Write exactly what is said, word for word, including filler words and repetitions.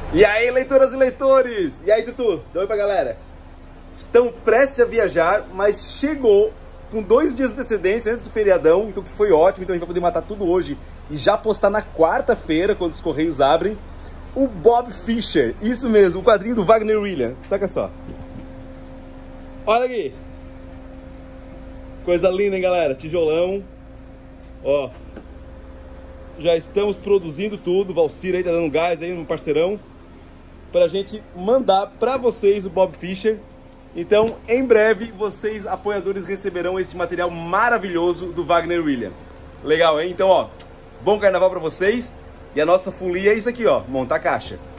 E aí, leitoras e leitores! E aí, Tutu? Dá oi pra galera. Estão prestes a viajar, mas chegou com dois dias de antecedência antes do feriadão, então que foi ótimo, então a gente vai poder matar tudo hoje e já postar na quarta-feira, quando os Correios abrem, o Bob Fischer. Isso mesmo, o quadrinho do Wagner Williams. Saca só. Olha aqui. Coisa linda, hein, galera? Tijolão. Ó. Já estamos produzindo tudo. O Valcir aí tá dando gás aí, um parceirão, pra gente mandar pra vocês o Bob Fischer. Então, em breve, vocês, apoiadores, receberão esse material maravilhoso do Wagner Williams. Legal, hein? Então, ó, bom carnaval pra vocês. E a nossa folia é isso aqui, ó, montar caixa.